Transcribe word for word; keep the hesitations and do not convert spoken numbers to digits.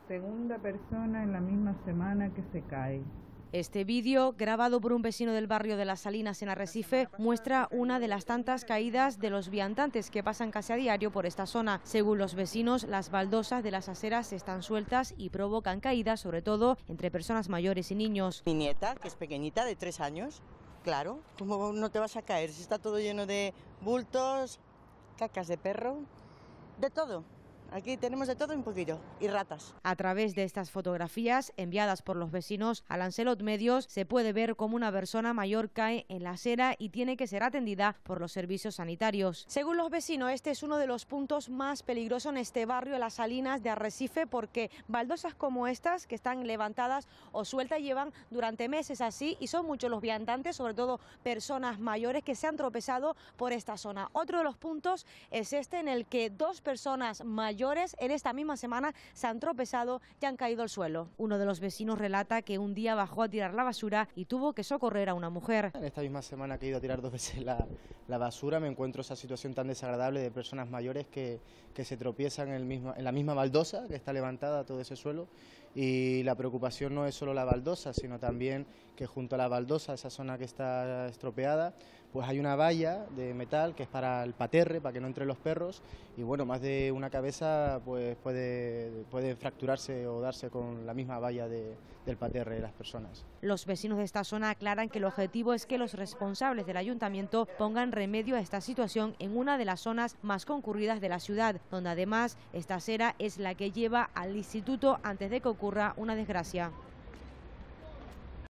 Segunda persona en la misma semana que se cae. Este vídeo, grabado por un vecino del barrio de Las Salinas en Arrecife, muestra una de las tantas caídas de los viandantes que pasan casi a diario por esta zona. Según los vecinos, las baldosas de las aceras están sueltas y provocan caídas, sobre todo entre personas mayores y niños. Mi nieta, que es pequeñita, de tres años, claro, ¿cómo no te vas a caer si está todo lleno de bultos, cacas de perro, de todo? Aquí tenemos de todo un poquillo, y ratas. A través de estas fotografías enviadas por los vecinos a Lancelot Medios se puede ver cómo una persona mayor cae en la acera y tiene que ser atendida por los servicios sanitarios. Según los vecinos, este es uno de los puntos más peligrosos en este barrio, Las Salinas de Arrecife, porque baldosas como estas, que están levantadas o sueltas, llevan durante meses así y son muchos los viandantes, sobre todo personas mayores, que se han tropezado por esta zona. Otro de los puntos es este, en el que dos personas mayores en esta misma semana se han tropezado y han caído al suelo. Uno de los vecinos relata que un día bajó a tirar la basura y tuvo que socorrer a una mujer. En esta misma semana que he ido a tirar dos veces la, la basura me encuentro esa situación tan desagradable de personas mayores que, que se tropiezan en, el mismo, en la misma baldosa que está levantada todo ese suelo, y la preocupación no es solo la baldosa, sino también que junto a la baldosa, esa zona que está estropeada, pues hay una valla de metal que es para el paterre, para que no entren los perros, y bueno, más de una cabeza pues puede, puede fracturarse o darse con la misma valla de, del paterre de las personas. Los vecinos de esta zona aclaran que el objetivo es que los responsables del ayuntamiento pongan remedio a esta situación en una de las zonas más concurridas de la ciudad, donde además esta acera es la que lleva al instituto antes de que ocurra una desgracia.